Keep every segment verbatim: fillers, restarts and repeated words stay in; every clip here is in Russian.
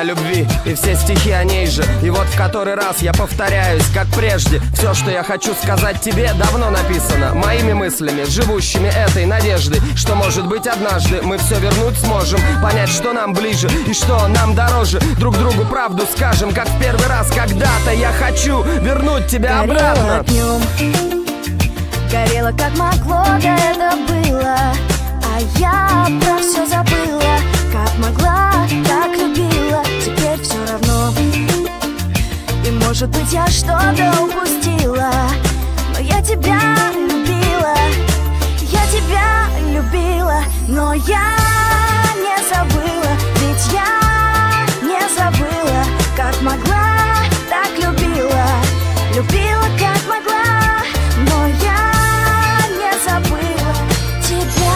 о любви и все стихи о ней же. И вот в который раз я повторяюсь, как прежде. Все, что я хочу сказать тебе, давно написано моими мыслями, живущими этой надеждой, что может быть однажды мы все вернуть сможем, понять, что нам ближе и что нам дороже. Друг другу правду скажем, как в первый раз. Когда-то я хочу вернуть тебя обратно. Горела днем, горела как могло, да это было. А я про все забыла. Как могла, так любила. Теперь все равно. И может быть я что-то упустила, но я тебя любила. Я тебя любила, но я не забыла. Ведь я не забыла. Как могла, так любила. Любила как могла, но я не забыла тебя.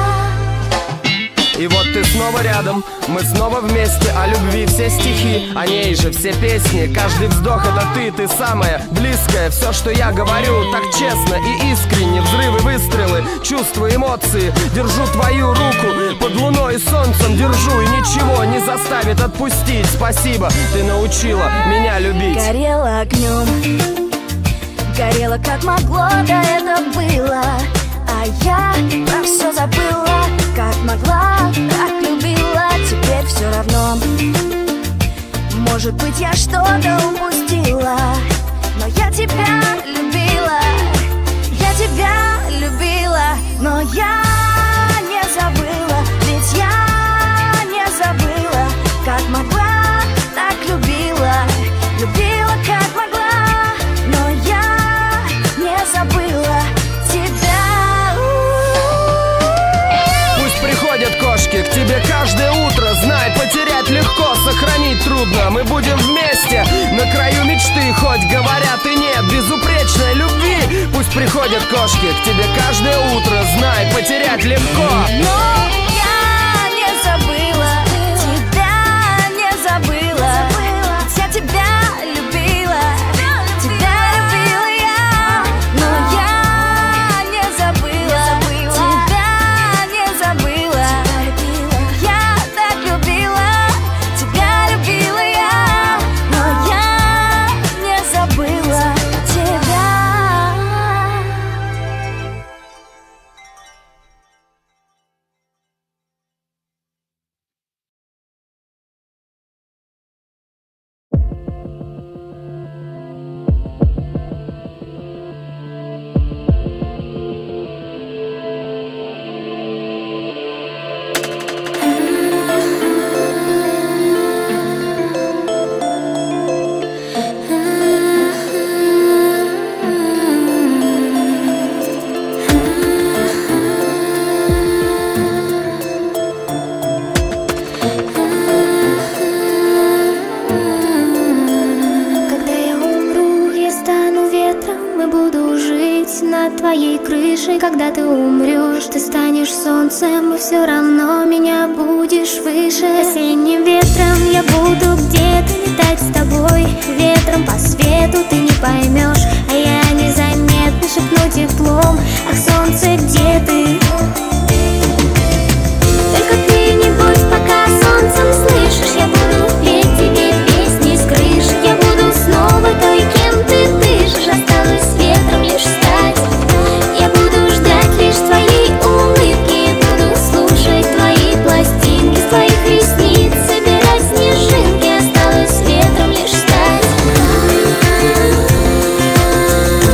И вот ты снова рядом, мы снова вместе. О любви все стихи, о ней же все песни. Каждый вздох это ты, ты самая близкая. Все, что я говорю, так честно и искренне. Взрывы, выстрелы, чувства, эмоции. Держу твою руку под луной и солнцем. Держу, и ничего не заставит отпустить. Спасибо, ты научила меня любить. Горела огнем, горела как могло, да это было. А я про все забыла. Как могла, так любила. Теперь все равно. Может быть я что-то упустила, но я тебя любила. Я тебя любила, но я не забыла. Ведь я не забыла. Как могла, так любила. Любила как могла, но я не забыла тебя. Приходят кошки к тебе каждое утро. Знай, потерять легко, сохранить трудно. Мы будем вместе на краю мечты. Хоть говорят и нет безупречной любви. Пусть приходят кошки к тебе каждое утро. Знай, потерять легко, но я не забыла. Тебя не забыла. Ведь я тебя любила. Тебя любила я. Но я не забыла. Тебя не забыла. Я так любила. Тебя любила я. Но я не забыла тебя. Когда ты умрешь, ты станешь солнцем, и все равно меня будешь выше. Осенним ветром я буду где-то летать с тобой. Ветром по свету ты не поймешь, а я незаметно шепну теплом. Ах, солнце, где ты? Только ты не будь пока солнцем, слышишь? Я буду петь тебе песни с крыш. Я буду снова той, кем ты дышишь. Осталось ветром лишь стать. Я буду ждать лишь твоей улыбки. Буду слушать твои пластинки. С твоих ресниц собирать снежинки. Осталось ветром лишь стать.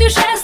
чужая